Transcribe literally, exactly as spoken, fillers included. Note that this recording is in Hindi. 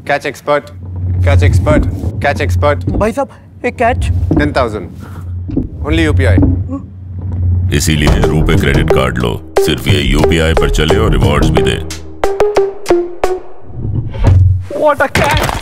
Catch expert. Catch expert. Catch expert. भाई साहब एक catch. Ten thousand. Only U P I. इसीलिए रुपे क्रेडिट कार्ड लो. सिर्फ ये U P I पर चले और रिवॉर्ड्स भी दे. What a catch!